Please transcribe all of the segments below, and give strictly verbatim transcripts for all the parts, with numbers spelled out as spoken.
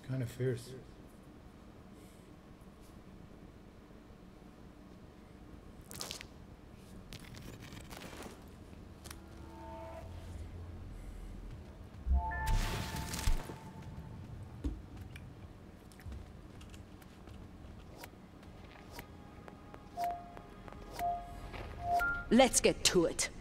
Kind of fierce. Let's get to it.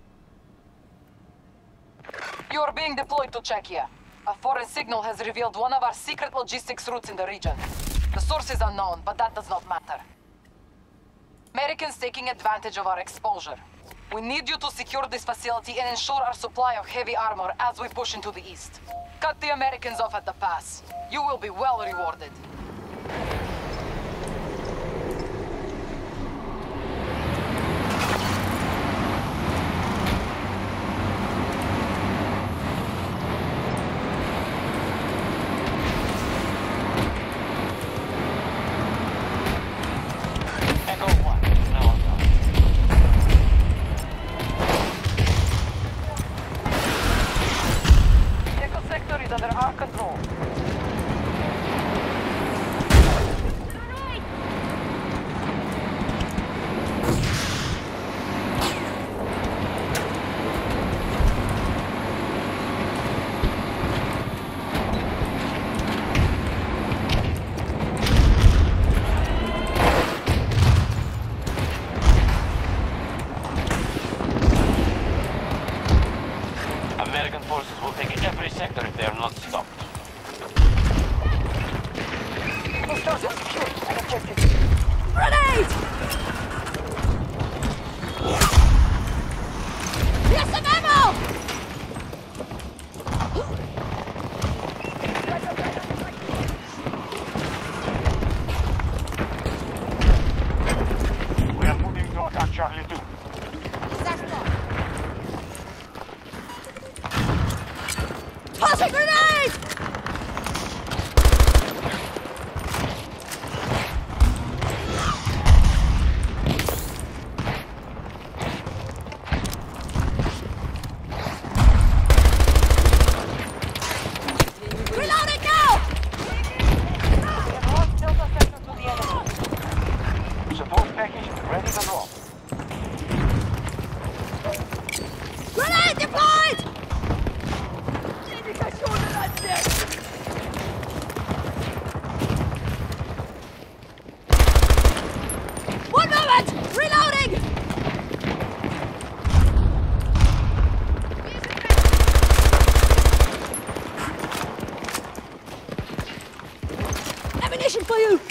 You're being deployed to Czechia. A foreign signal has revealed one of our secret logistics routes in the region. The source is unknown, but that does not matter. Americans taking advantage of our exposure. We need you to secure this facility and ensure our supply of heavy armor as we push into the east. Cut the Americans off at the pass. You will be well rewarded. Under our control. American forces will take every sector if they are not stopped. Hostiles are secured and objective. Grenade! Here's some ammo! We are moving to attack Charlie two. Toss a grenade! Reloading now! We have lost Delta sector to the enemy. Support package ready to roll. Grenade deployed! One moment! Reloading! Ammunition for you!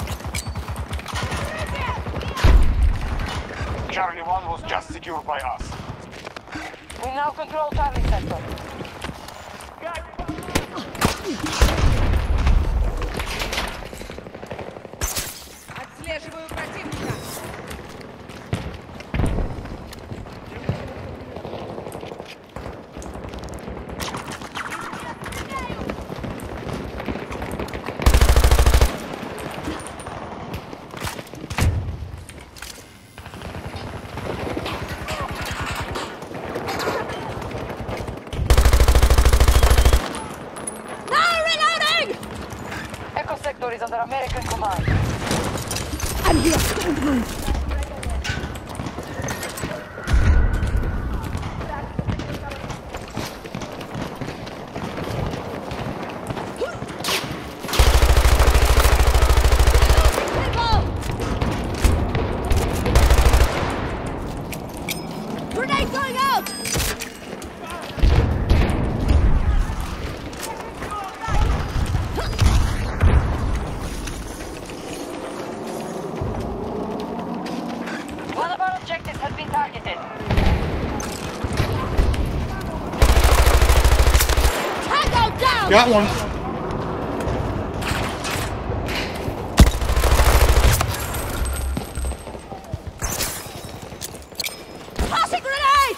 Charlie one was just secured by us. We now control Charlie sector. Отслеживаю противника. Now reloading! Echo sector is under American command. I'm here. Don't move. Grenade going out! One of our objectives has been targeted. Tango down! Got one. Toss a grenade!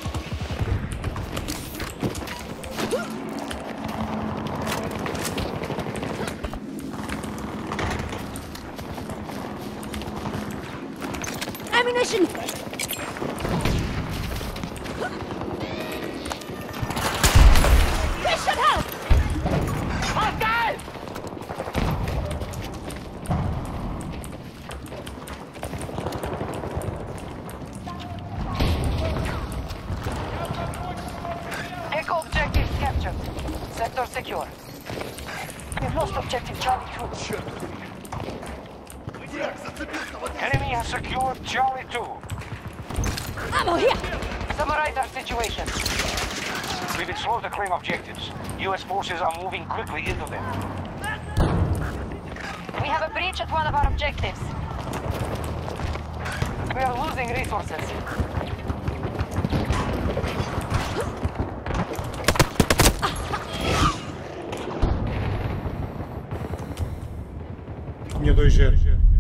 Ammunition! This should help! Hostile! We've lost objective Charlie two. Enemy has secured Charlie two. Ammo here! Summarize our situation. We've been slow to claim objectives. U S forces are moving quickly into them. We have a breach at one of our objectives. We are losing resources. Tinha dois zero.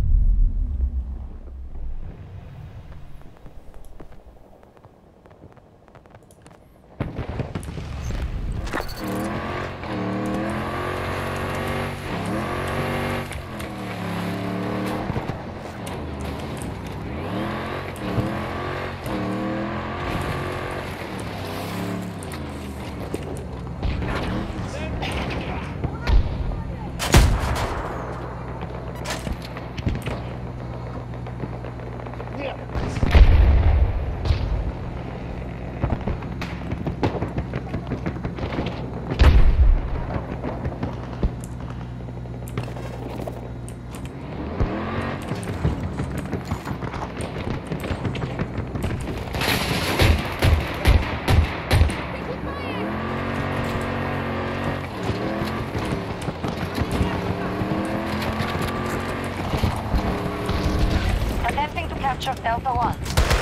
Capture Delta One.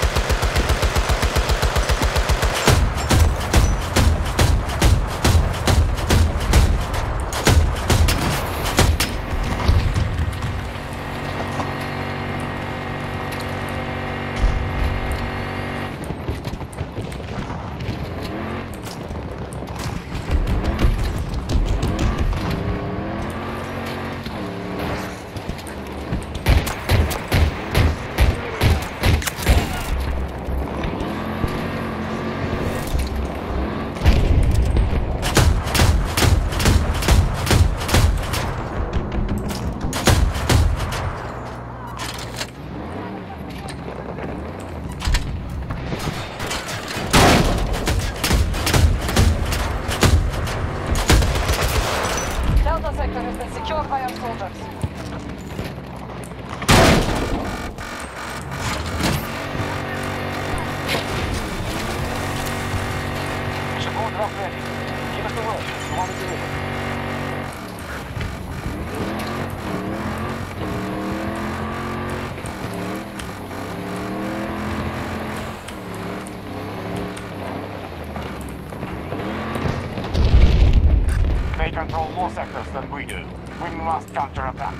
They control more sectors than we do. We must counterattack.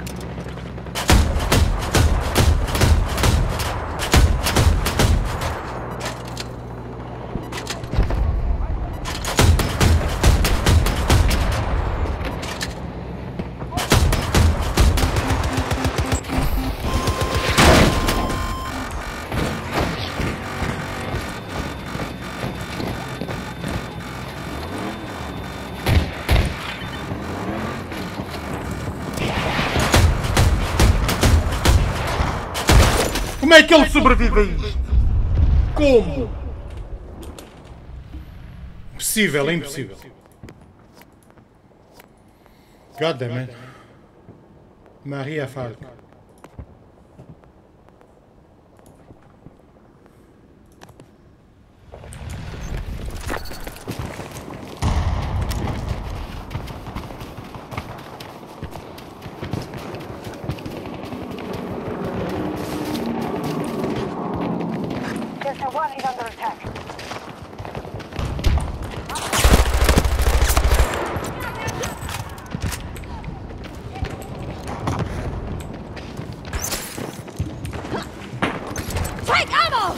Como é que ele sobrevive a isto? Como? Impossível, é impossível. God damn it. Maria Falco. Delta One is under attack. Take ammo!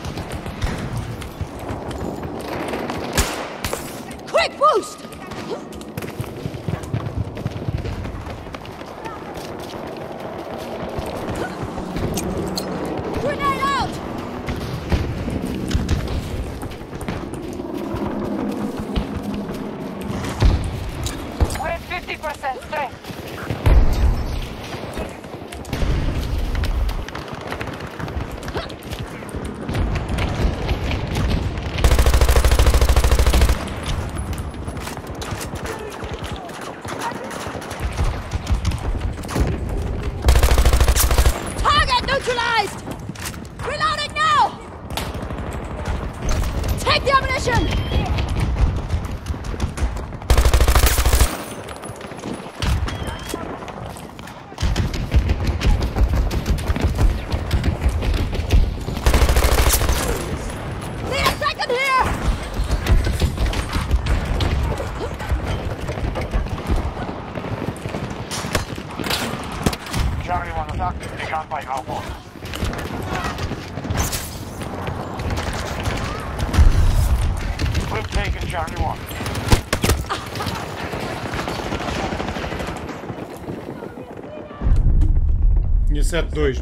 Quick boost! Grenade out! We're at fifty percent strength. Counterattack begun by our forces. We've taken Charlie one. Tinha sete dois.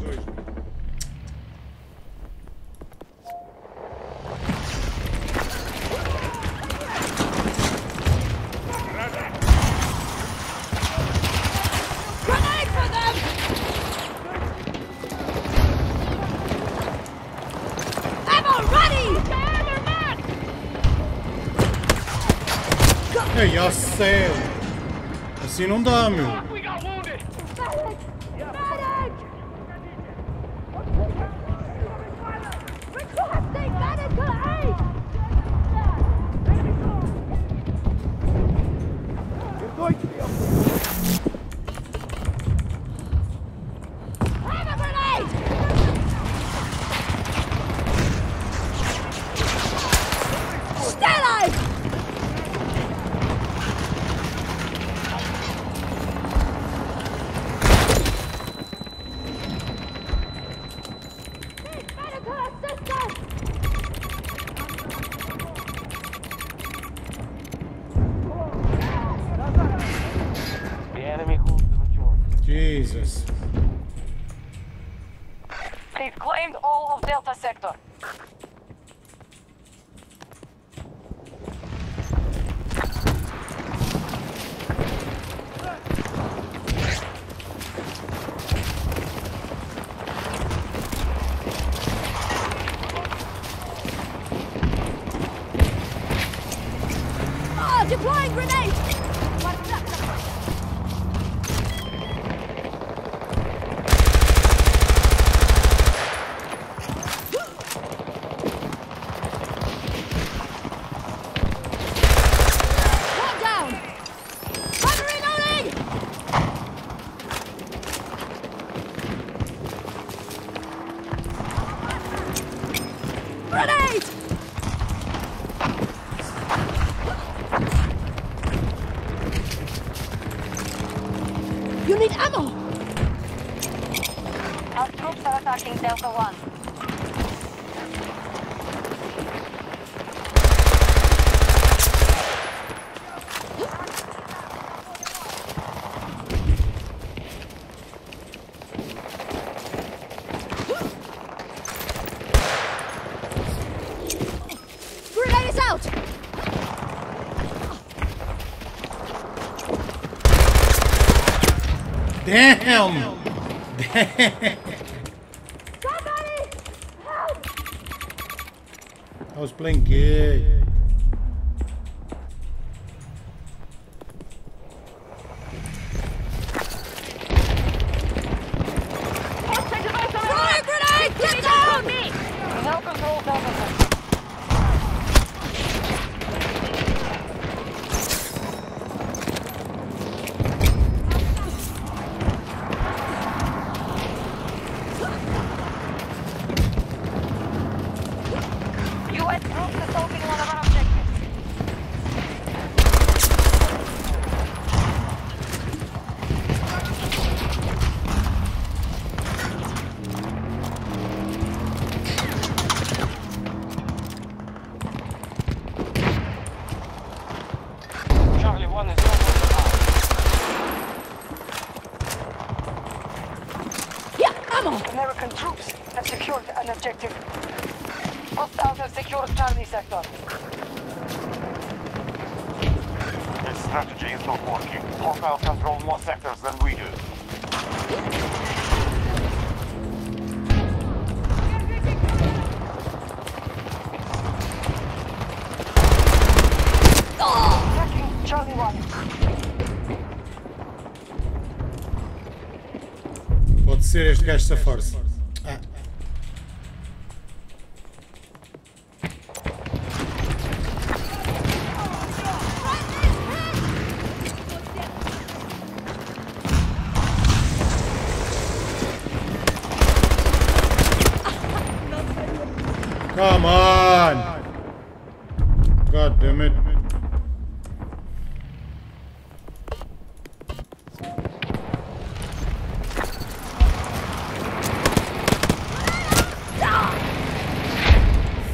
Grenade for them! Ammo ready! Ei, a sério. Assim não dá, meu. We got wounded! Medic! Medic! Requesting medical aid! Have a grenade! Stay alive! Need medical assistance! The enemy holds the majority. Jesus. They've claimed all of Delta Sector. Oh, deploying grenade! One down! I'm reloading! Grenade! You need ammo! Our troops are attacking Delta One. Grenade is out! Damn! Somebody! Help! I was playing good. Throwing grenade! Get down! We now control Delta Sector. U S troops assaulting one of our objectives. Charlie one is almost alive. Here, ammo! American troops have secured an objective. Hostiles have secured Charlie Sector. This strategy is not working. Hostile control more sectors than we do. Attacking Charlie One. Pode ser este gajo safar-se. Ah. Come on! God damn it.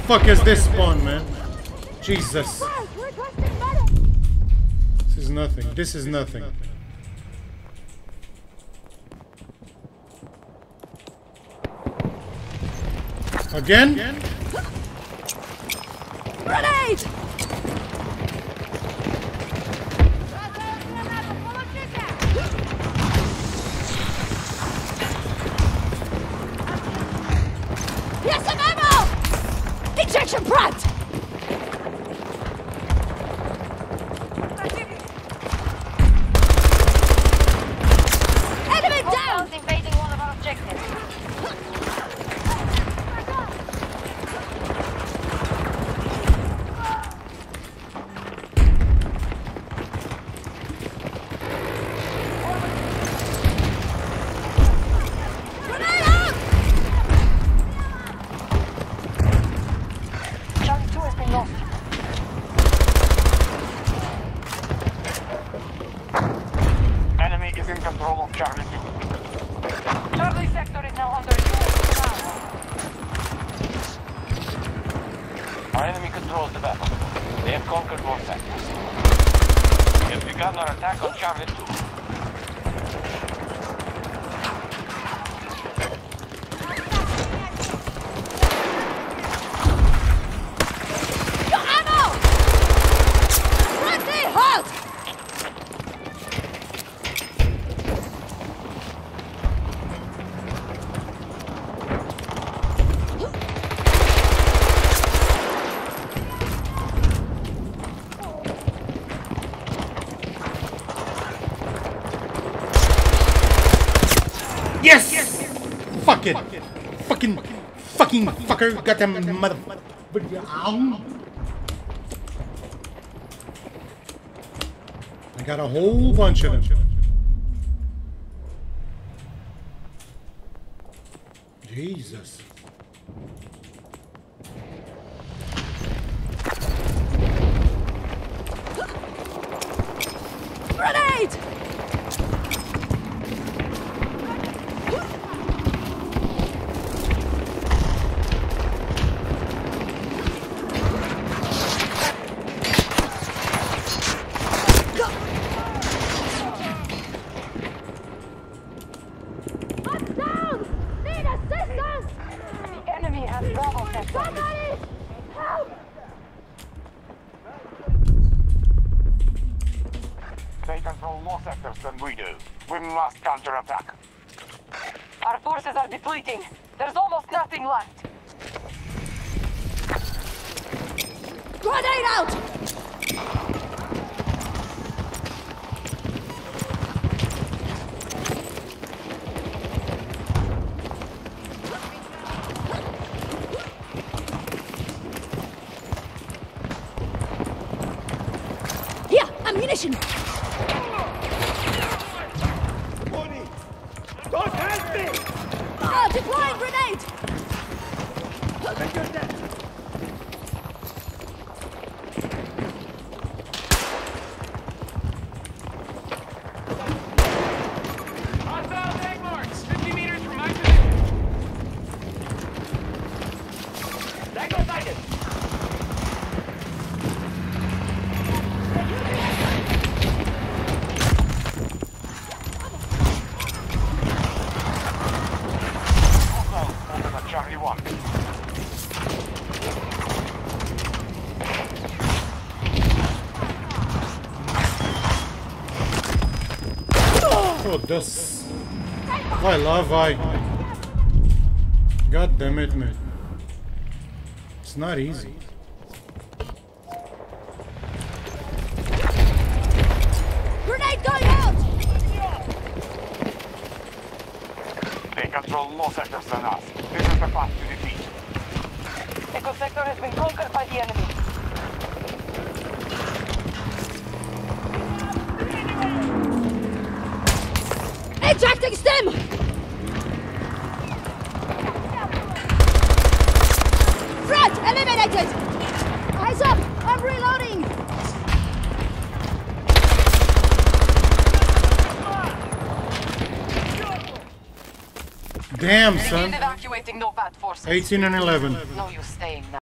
fuck is this spawn, man? Jesus. Guys, we're requesting medic. This is nothing. This is nothing. Again? Grenade! Here's some ammo! Ejection prompt! Enemy down! Invading one of our objectives. Grenade out! Charlie two has been lost. Enemy is in control of Charlie two. Charlie sector is now under U S command. Our enemy controls the battle. They have conquered more sectors. We have begun our attack on Charlie two. Your ammo! Friendly, halt! Yes! Fuck it! Fucking, fucking fucker! Goddamn mother. Ow. I got a whole bunch of them. Jesus. Grenade! I'm down! Need assistance! The enemy has Bravo sector. Somebody! Help! They control more sectors than we do. We must counterattack. Our forces are depleting. There's almost nothing left. Grenade out! Here, ammunition! Don't help me! Ah, deploying grenade! Hostile tag marks! fifty meters from my position! Tango sighted! Hostile over the Charlie one. Oh, this. Why love I? God damn it, man. It's not easy. Grenade going out! They control more sectors than us. This is the path to defeat. Echo sector has been conquered by the enemy. Ejecting stim! Threat eliminated! Eyes up! I'm reloading! Damn, Begin son. evacuating Novat forces. eighteen and eleven. No use staying now.